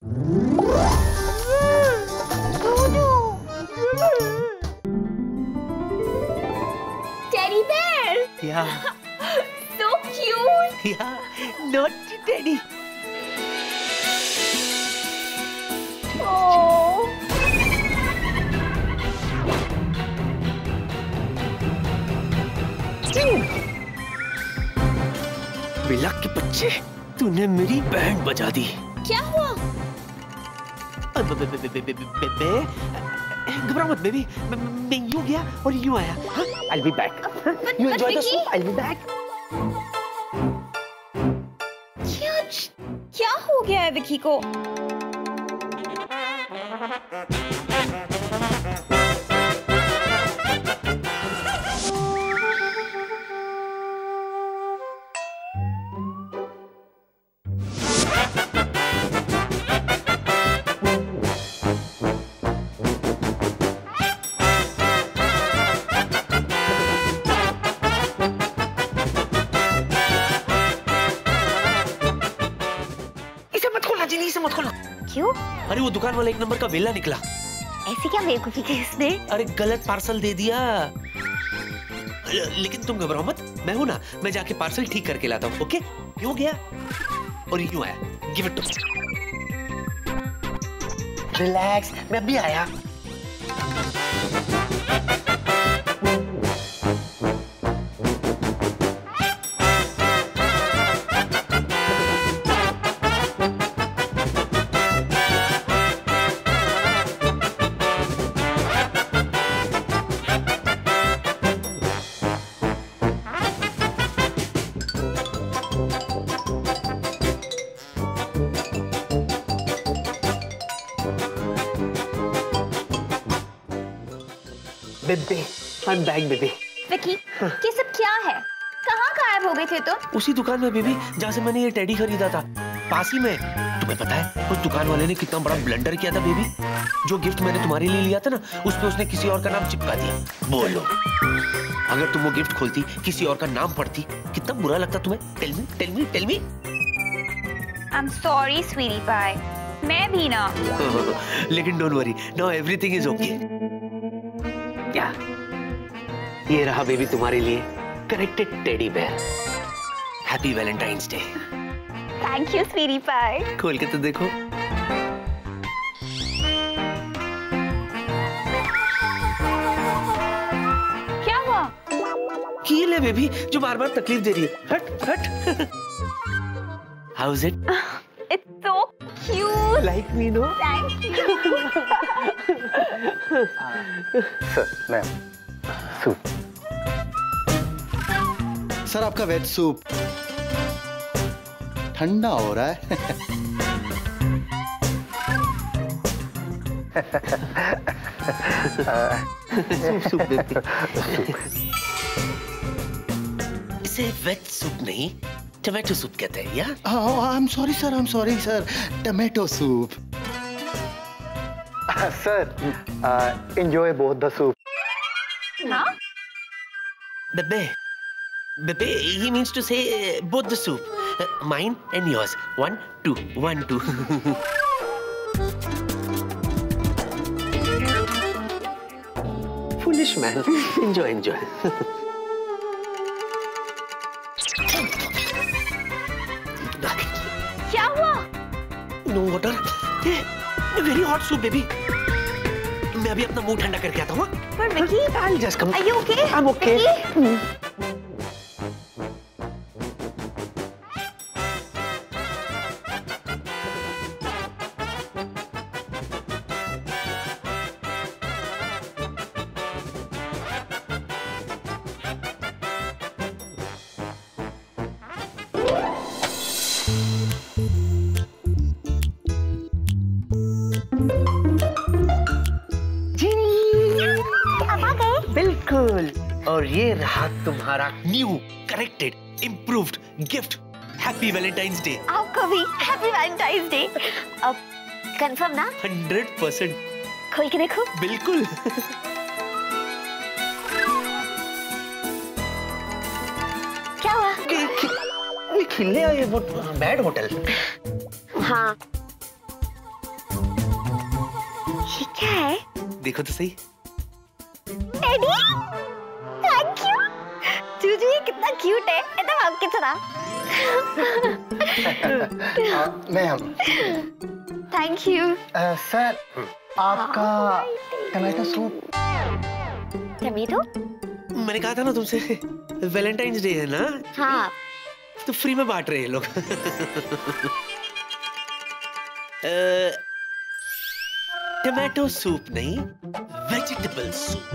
Teddy bear. Yeah. So cute. Yeah. Naughty Teddy. Oh. बिल्ला के बच्चे, तूने मेरी बैंड बजा दी। क्या हुआ? घबराओ मत बेबी, मैं यूं गया और यूं आया। I'll be back. You enjoy the soup. I'll be back. क्या हो गया है विकी को? क्यों? अरे वो दुकान वाला एक नंबर का वेला निकला। ऐसी क्या बेवकूफी की इसने? अरे गलत पार्सल दे दिया। लेकिन तुम घबराओ मत, मैं हूं ना, मैं जाके पार्सल ठीक करके लाता हूँ। ओके? यूं गया और यूं आया। Give it to me. Relax, मैं अभी आया। बेबे, I'm back बेबे। विकी, ये सब क्या है? कहाँ गायब हो गए थे तुम? उसी दुकान में बेबी, जहाँ से मैंने ये टेडी खरीदा था, पास ही में। तुम्हें पता है उस दुकान वाले ने कितना बड़ा ब्लंडर किया था बेबी? जो गिफ्ट मैंने तुम्हारे लिए लिया था ना, उस पे उसने किसी और का नाम चिपका दिया। बोलो, अगर तुम वो गिफ्ट खोलती, किसी और का नाम पढ़ती, कितना बुरा लगता तुम्हें? Tell me, tell me, tell me. I'm sorry, sweetie pie. मैं भी ना। लेकिन don't worry, now everything is okay. क्या? ये रहा बेबी तुम्हारे लिए corrected teddy bear. Happy valentine's day. Thank you sweetie pie. खोल के तो देखो। क्या हुआ? कील है बेबी, जो बार बार तकलीफ दे रही है। हट हट। How is it? It's so cute. Like me, no? Thank you. Sir, ma'am, soup. Sir आपका वेज सूप ठंडा हो रहा है। Soup baby. इसे वेज सूप नहीं, टमाटो सूप कहते हैं या? I'm sorry sir, I'm sorry sir. Tomato soup. Sir, enjoy both the soup. हाँ? Bebe, Bebe, he means to say both the soup, mine and yours. 1, 2, 1, 2. Foolish man. Enjoy, enjoy. क्या हुआ? No water. Very hot soup, baby. मैं अभी अपना मुंह ठंडा करके आता हूँ। पर Vicky, I'll just come. are you okay? I'm okay. Vicky? बिल्कुल। और ये रहा तुम्हारा new corrected improved gift. Happy valentine's day. आपको भी हैप्पी वैलेंटाइंस डे। अब कंफर्म ना? 100%। खोल के देखो। बिल्कुल। क्या हुआ? खिलने आए वो बैड होटल। हाँ, ये क्या है? देखो तो सही। Teddy, thank you. जूजू ये कितना क्यूट है, एकदम आपकी तरह। मैम। Thank you. सर, आपका टमाटो सूप। टमेटो? मैंने कहा था ना तुमसे, वैलेंटाइंस डे है ना, हाँ। तो फ्री में बांट रहे हैं लोग। टमाटो सूप नहीं, वेजिटेबल सूप।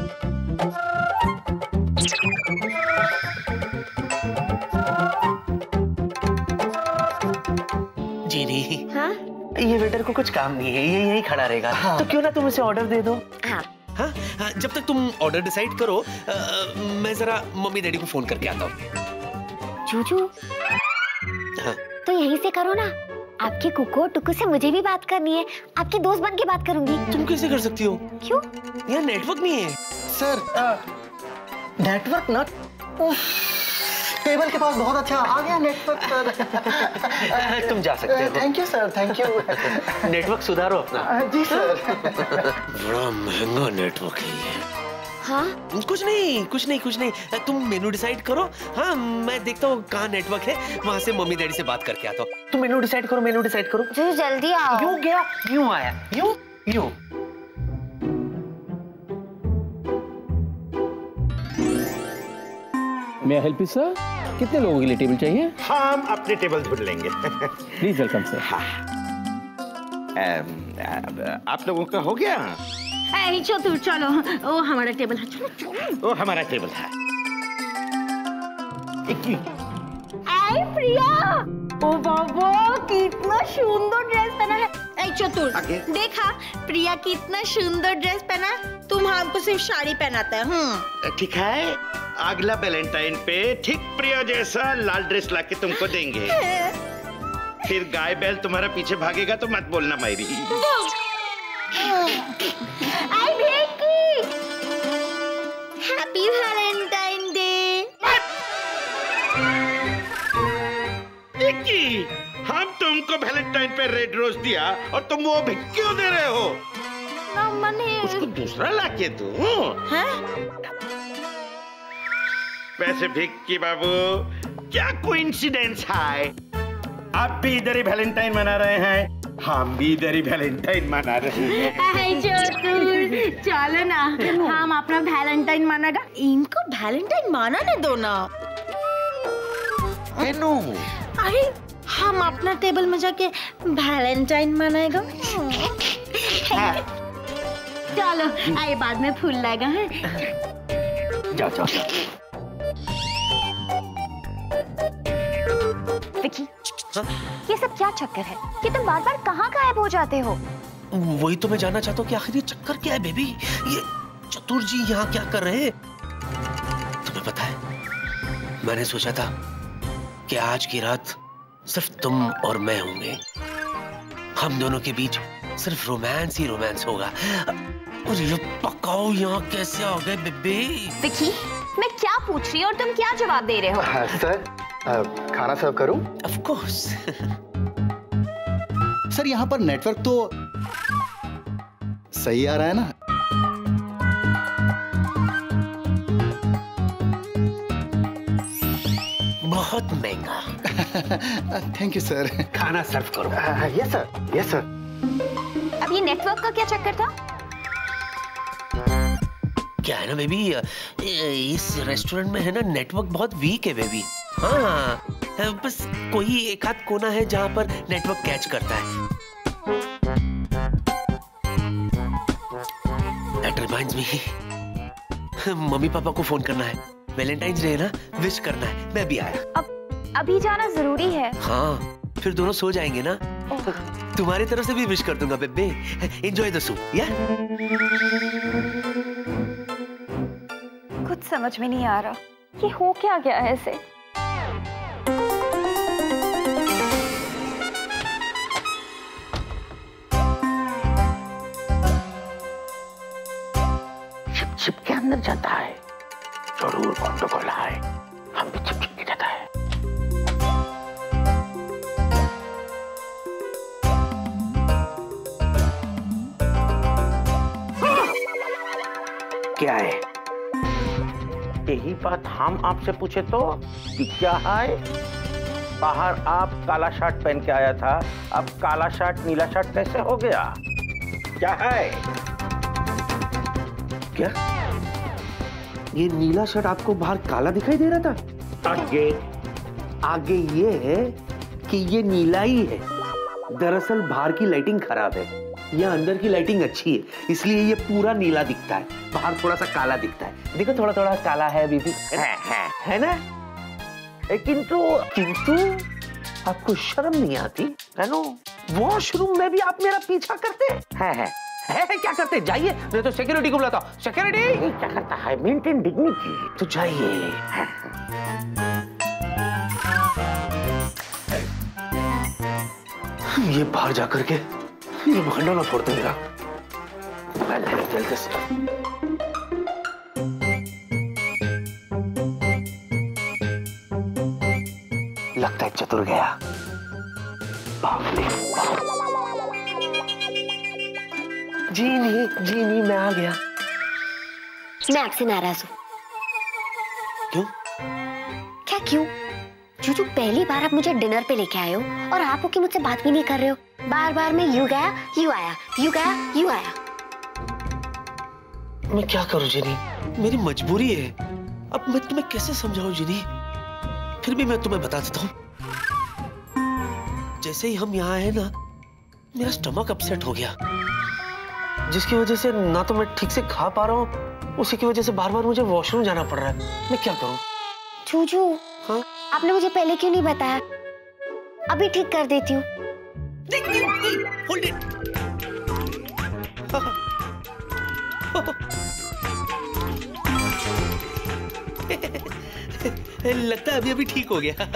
जीनी, हाँ? ये वेटर को कुछ काम नहीं है, ये यहीं खड़ा रहेगा। हाँ। तो क्यों ना तुम इसे ऑर्डर दे दो। हाँ। हाँ? हाँ, जब तक तुम ऑर्डर डिसाइड करो, मैं जरा मम्मी डैडी को फोन करके आता हूँ। जूजू, हाँ। तो यहीं से करो ना। आपके कुकू और टुकू से मुझे भी बात करनी है, आपकी दोस्त बन के बात करूंगी। तुम कैसे कर सकती हो? क्यों? यहाँ नेटवर्क नहीं है। सर, नेटवर्क ना टेबल के पास बहुत अच्छा आ गया नेटवर्क सर। तुम जा सकते हो। Thank you sir, thank you. Network सुधारो अपना। जी सर। बड़ा महंगा नेटवर्क है ये। हाँ? कुछ नहीं। तुम मेनू डिसाइड करो। हाँ, मैं देखता हूँ कहाँ नेटवर्क है, वहाँ से मम्मी डैडी से बात करके आता हूँ। तुम मेनू डिसाइड करो। जूजू जल्दी आओ। यूं गया, यूं आया, यूं। मैं हेल्प यू सर? कितने लोगों के लिए टेबल चाहिए? हम अपने टेबल ढूंढ लेंगे। Please welcome sir. आप लोगों का हो गया? चतुर चलो, ओ हमारा टेबल है, चलो। वो हमारा टेबल है। आई प्रिया, ओ बाबा कितना सुंदर ड्रेस पहना है। ऐ चतुर, आगे। देखा प्रिया कितना सुंदर ड्रेस पहना है, तुम हमको सिर्फ साड़ी पहनाते हैं। ठीक है, अगला वैलेंटाइन पे ठीक प्रिया जैसा लाल ड्रेस लाके तुमको देंगे। फिर गाय बैल तुम्हारा पीछे भागेगा तो मत बोलना मायरी। आई Becky, happy valentine day. Vicky, हम तुमको वैलेंटाइन पे रेड रोज दिया और तुम वो भी क्यों दे रहे हो? ना मने उसको दूसरा लाके दो। वैसे विक्की बाबू, क्या कोइंसिडेंस है, आप भी इधर ही वैलेंटाइन मना रहे हैं, हम भी इधर ही वैलेंटाइन मना रहे हैं। चलो ना, हम अपना वैलेंटाइन मनाएगा, इनको वैलेंटाइन मनाने दो ना। अरे हम अपना टेबल में जाके वैलेंटाइन मनाएगा। चलो आए, बाद में फूल लाएगा। जाओ। विकी, ये सब क्या चक्कर है कि तुम बार बार कहाँ गायब हो जाते हो? वही तो मैं जानना चाहता हूँ कि आखिर ये चक्कर क्या है बेबी। ये चतुर जी यहाँ क्या कर रहे हैं? तुम्हें पता है, मैंने सोचा था कि आज की रात सिर्फ तुम और मैं होंगे, हम दोनों के बीच सिर्फ रोमांस ही रोमांस होगा। और ये पकाओ यहाँ कैसे आ गए बेबी? विकी, मैं क्या पूछ रही हूँ और तुम क्या जवाब दे रहे हो? सर, खाना सर्व करूं? Of course. सर यहाँ पर नेटवर्क तो सही आ रहा है ना? बहुत महंगा। Thank you sir. खाना सर्व करो। Yes sir. अब ये नेटवर्क का क्या चक्कर था? क्या है ना बेबी, इस रेस्टोरेंट में है ना नेटवर्क बहुत वीक है बेबी। हाँ, बस कोई एक आध कोना है जहाँ पर नेटवर्क कैच करता है। That reminds me, mummy papa को फोन करना है, वैलेंटाइंस डे है ना, विश करना है। मैं भी आया। अब अभी जाना जरूरी है। हाँ, फिर दोनों सो जाएंगे ना। तुम्हारी तरफ से भी विश कर दूंगा बेबे। एंजॉय द सूप, या? कुछ समझ में नहीं आ रहा कि हो क्या गया है इसे। छिप के अंदर जाता है, जरूर गंडगोल है, हम भी छिप के जाता है। क्या है? यही बात हम आपसे पूछे तो कि क्या है? बाहर आप काला शर्ट पहन के आया था, अब काला शर्ट नीला शर्ट कैसे हो गया? क्या है? क्या ये नीला शर्ट आपको बाहर काला दिखाई दे रहा था? आगे ये है कि ये नीला ही है। दरअसल बाहर की लाइटिंग खराब है, यहाँ अंदर की लाइटिंग अच्छी है, इसलिए ये पूरा नीला दिखता है, बाहर थोड़ा सा काला दिखता है। देखो थोड़ा थोड़ा काला है बीबी, है ना? किंतु आपको शर्म नहीं आती है ना? वॉशरूम में भी आप मेरा पीछा करते हैं? क्या करते? जाइए, नहीं तो सिक्योरिटी को बुलाता हूं। सिक्योरिटी क्या करता है? Maintain dignity. तो जाइए। ये बाहर जाकर के ये भांडा ना फोड़ते मेरा। जल्दी से। लगता है चतुर गया। जी नहीं, मैं आ गया। मैं आपसे नाराज हूँ। क्यों? क्या क्यों? जूजू, पहली बार आप मुझे डिनर पे लेके आए हो और आप हो कि मुझसे बात भी नहीं कर रहे हो। बार बार मैं यूं गया, यूं आया, यूं गया, यूं आया। मैं क्या करूं जिनी, मेरी मजबूरी है। अब मैं तुम्हें कैसे समझाऊं जिनी? फिर भी मैं तुम्हें बता देता हूं। जैसे ही हम यहाँ आए ना, मेरा स्टमक अपसेट हो गया, जिसकी वजह से ना तो मैं ठीक से खा पा रहा हूँ, उसी की वजह से बार बार मुझे वॉशरूम जाना पड़ रहा है। मैं क्या करूँ? जूजू, हाँ? आपने मुझे पहले क्यों नहीं बताया? अभी ठीक कर देती हूँ। Hold it. लगता है अभी ठीक हो गया।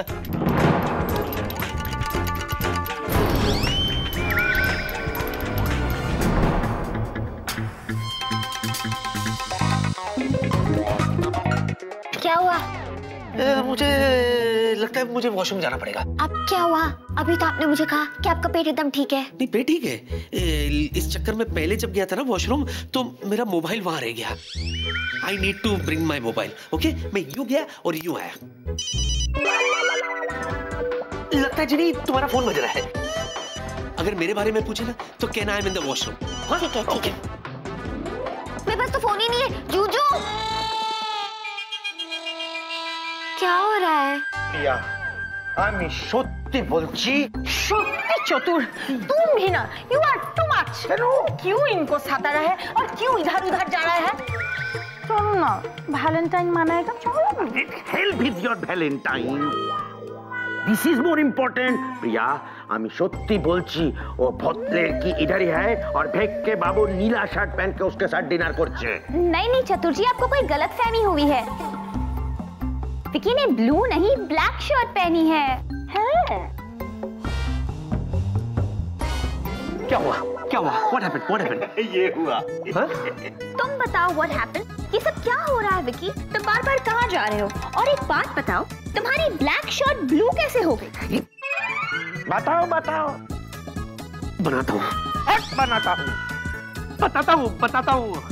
क्या हुआ? मुझे लगता है मुझे वॉशरूम जाना पड़ेगा। अब क्या हुआ? अभी तो आपने मुझे कहा कि आपका पेट एकदम ठीक है। नहीं, पेट ठीक है। इस चक्कर में पहले जब गया था ना वॉशरूम, तो मेरा मोबाइल वहां रह गया। I need to bring my mobile. Okay, मैं यूं गया और यूं आया। लगता है जिनी तुम्हारा फोन बज रहा है। अगर मेरे बारे में पूछे ना तो कहना I am in the washroom. ठीक है, ठीक है। मेरे पास तो फोन ही नहीं है। जूजू, क्या हो रहा है? या আমি সত্যি বলছি, সত্যি চতুর तुम भी ना, यू आर टू मच। क्यों इनको सता रहा है और क्यों इधर उधर जा रहा है? चलो ना, वैलेंटाइन मनाएगा, चलो ना। hell with your Valentine. This is more important. प्रिया, আমি সত্যি বলছি, ও ভদ্রের কি इधर ही है और भेक के बाबू नीला शर्ट पहन के उसके साथ डिनर करছে। नहीं चतुर जी, आपको कोई गलतफहमी हुई है। विकी ने ब्लू नहीं ब्लैक शर्ट पहनी है। क्या हुआ? What happened? ये हुआ। हाँ? तुम बताओ what happened? ये सब क्या हो रहा है विकी? तुम बार बार कहाँ जा रहे हो? और एक बात बताओ, तुम्हारी ब्लैक शर्ट ब्लू कैसे हो गई? बताओ। बताता हूँ।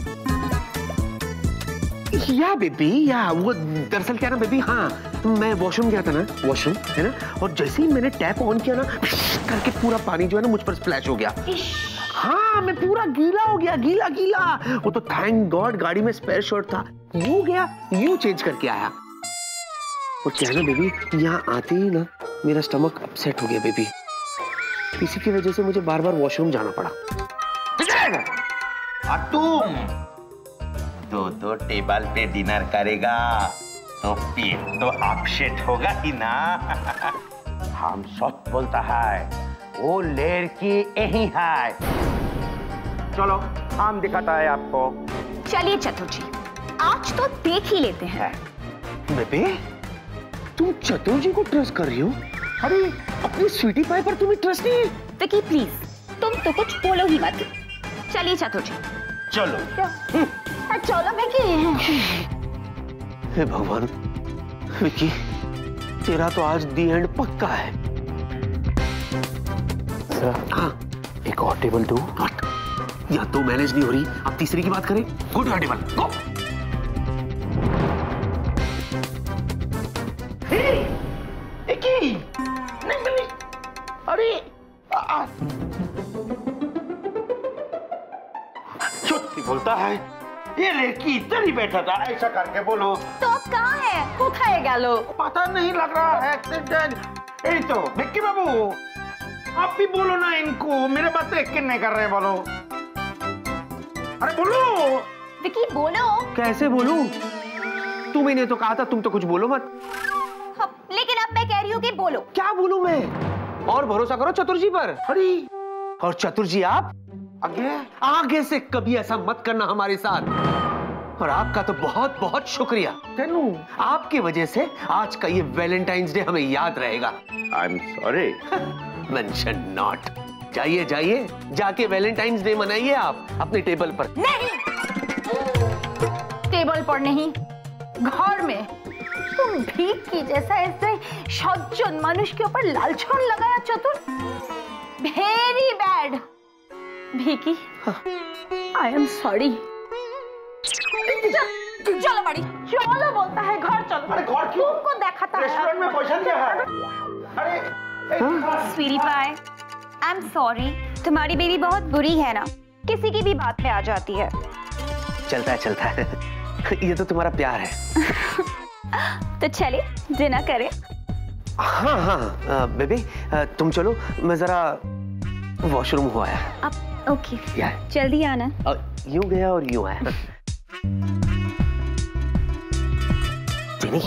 या बेबी, या वो दरअसल क्या ना बेबी, हाँ मैं वॉशरूम गया था ना, वॉशरूम है ना, और जैसे ही मैंने टैप ऑन किया ना, करके पूरा पानी जो है ना मुझ पर स्प्लैश हो गया। हाँ, मैं पूरा गीला हो गया, गीला। वो तो थैंक गॉड गाड़ी में स्पेयर शर्ट था, यूं गया यूं चेंज करके आया। और क्या ना बेबी, यहाँ आते ही ना मेरा स्टमक अपसेट हो गया बेबी, इसी की वजह से मुझे बार बार वॉशरूम जाना पड़ा। और तुम दो टेबल पे डिनर करेगा तो पेट तो अपसेट होगा ही ना। हम सच बोलता है, वो लड़की यही है। चलो हम दिखाता है आपको। चलिए चतुर जी, आज तो देख ही लेते हैं। बेबे, तुम चतुर जी को ट्रस्ट कर रही हो? अरे अपनी स्वीटी पाई पर तुम्हें ट्रस्ट नहीं है? विकी प्लीज, तुम तो कुछ बोलो ही मत। चलिए चतुर जी। चलो चलो विकी। हे भगवान, विकी तेरा तो आज दी एंड पक्का है। सर, हाँ, एक और टेबल दो। या तो मैनेज नहीं हो रही, अब तीसरी की बात करें। Good table, go. सच्ची बोलता है, ये लड़की इधर ही बैठा था, ऐसा करके बोलो। तो अब कहाँ है? कोথায় গেল? पता नहीं लग रहा है। यही तो विक्की बाबू, आप भी बोलो ना इनको, मेरे बात यकीन नहीं कर रहे, बोलो। अरे बोलो विकी, बोलो। कैसे बोलूं? तुम ही ने तो कहा था, तुम तो कुछ बोलो मत। लेकिन अब मैं कह रही हूँ कि बोलो। क्या बोलूं मैं? और भरोसा करो चतुर जी पर। अरे और चतुर जी आप आगे से कभी ऐसा मत करना हमारे साथ। और आपका तो बहुत बहुत शुक्रिया। आपकी वजह से आज का ये वैलेंटाइंस डे हमें याद रहेगा। I am sorry. Mention not. जाइए जाइए, जाके वैलेंटाइंस डे मनाइए आप अपने टेबल पर। नहीं, टेबल पर नहीं, घर में। तुम भीख की जैसा ऐसे सज्जन मनुष्य के ऊपर लालछन लगाया चतुर। Very bad. भीकी, आई एम सॉरी। चलो बड़ी, चलो बोलता है, घर चलो। अरे घर क्यों? तुमको देखा था रेस्टोरेंट में पैसा दिया है। अरे sweetie pie, I am sorry. तुम्हारी बेबी बहुत बुरी है ना, किसी की भी बात में आ जाती है। चलता है ये तो तुम्हारा प्यार है। तो चले डिनर करें। हाँ बेबी, तुम चलो, मैं जरा वॉशरूम हो आया। अब ओके, जल्दी आना। यूं गया और यूं आया। जिनी,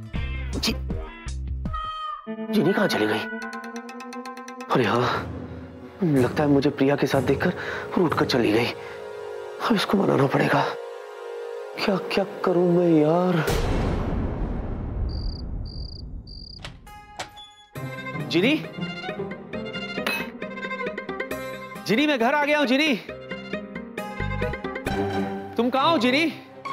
जिनी कहाँ चली गई? अरे हाँ, लगता है मुझे प्रिया के साथ देखकर रूठ कर चली गई। अब इसको मनाना पड़ेगा। क्या क्या करूं मैं यार? जिनी, जिनी मैं घर आ गया हूं। जिनी, तुम कहाँ हो? जिनी,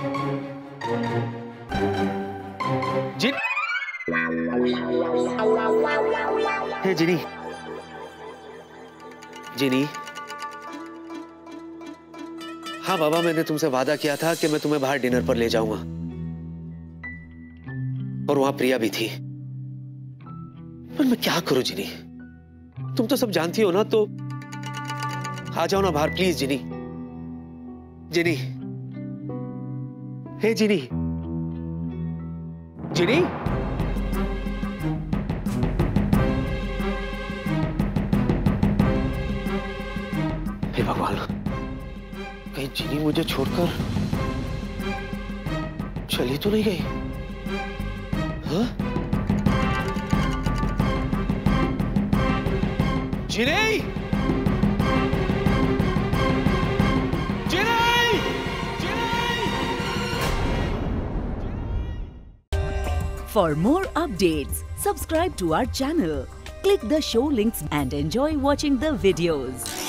हे जिनी, जिनी। हाँ बाबा, मैंने तुमसे वादा किया था कि मैं तुम्हें बाहर डिनर पर ले जाऊंगा, और वहां प्रिया भी थी। पर मैं क्या करूं जिनी? तुम तो सब जानती हो ना, तो आ जाओ ना बाहर प्लीज। जिनी, जिनी, हे जिनी, जिनी। हे भगवान, कहीं जिनी मुझे छोड़कर चली तो नहीं गई? हाँ? जिनी, जिनी, For more updates, subscribe to our channel, click the show links and enjoy watching the videos.